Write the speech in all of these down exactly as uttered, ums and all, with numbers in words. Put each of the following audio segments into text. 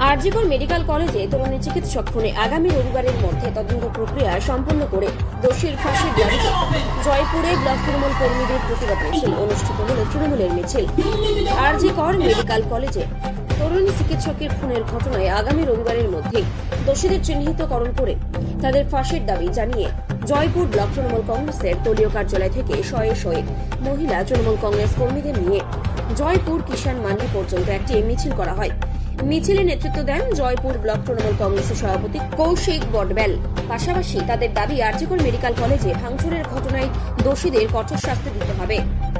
RG Kar medical কলেজে তরুণী চিকিৎসক খুনে আগামী রবিবারের মধ্যে তদন্ত প্রক্রিয়া সম্পন্ন করে দোষীর ফাঁসির দাবিতে জয়পুরে ব্লক তৃণমূল কর্মীদের প্রতিবাদ মিছিল অনুষ্ঠিত হল। তৃণমূলের মিছিল আরজিকর মেডিকেল কলেজে তরুণী চিকিৎসকের খুনের ঘটনায় আগামী রবিবারের মধ্যে দোষীদের চিহ্নিতকরণ করে তাদের ফাঁসির দাবি জানিয়ে জয়পুর ব্লক তৃণমূল কংগ্রেসের দলীয় কার্যালয় থেকে শয়ে শয়ে মহিলা তৃণমূল কংগ্রেস কর্মীদের নিয়ে জয়পুর কিষাণ মান্ডি পর্যন্ত একটি মিছিল করা হয়। মিছিলে নেতৃত্ব দেন জয়পুর ব্লক তৃণমূল কংগ্রেসের সভাপতি কৌশিক বটবেল। পাশাপাশি তাদের দাবি আরজিকর মেডিকেল কলেজে ভাঙচুরের ঘটনায় দোষীদের কঠোর শাস্তি দিতে হবে।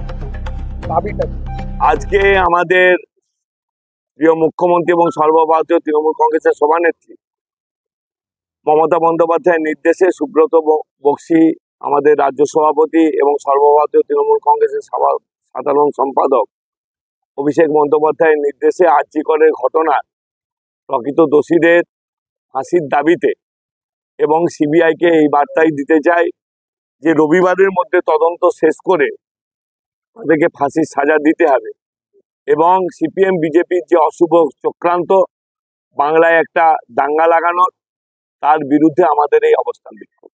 আজকে আমাদের প্রিয় মুখ্যমন্ত্রী এবং সর্বভারতীয় তৃণমূল কংগ্রেসের সভানেত্রী মমতা বন্দ্যোপাধ্যায়ের নির্দেশে সুব্রত বক্সি আমাদের রাজ্য সভাপতি এবং সর্বভারতীয় তৃণমূল কংগ্রেসের সাধারণ সম্পাদক অভিষেক বন্দ্যোপাধ্যায়ের নির্দেশে আরজিকরের ঘটনার প্রকৃত দোষীদের ফাঁসির দাবিতে এবং সিবিআইকে এই বার্তাই দিতে চাই যে রবিবারের মধ্যে তদন্ত শেষ করে তাদেরকে ফাঁসির সাজা দিতে হবে এবং সিপিএম বিজেপির যে অশুভ চক্রান্ত বাংলায় একটা দাঙ্গা লাগানোর, তার বিরুদ্ধে আমাদের এই অবস্থান বিক্ষোভ।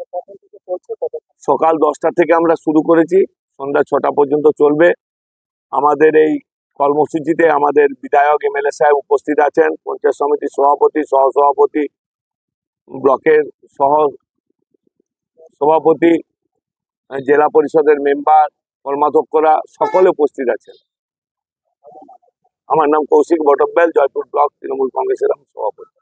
সকাল দশটা থেকে আমরা শুরু করেছি, সন্ধ্যা ছটা পর্যন্ত চলবে। আমাদের এই কর্মসূচিতে আমাদের বিধায়ক এমএলএ সাহেব উপস্থিত আছেন, পঞ্চায়েত সমিতির সভাপতি, সহসভাপতি, ব্লকের সহ সভাপতি, জেলা পরিষদের মেম্বার, কর্মাধ্যক্ষরা সকলে উপস্থিত আছেন। আমার নাম কৌশিক বটবেল, জয়পুর ব্লক তৃণমূল কংগ্রেসের সভাপতি।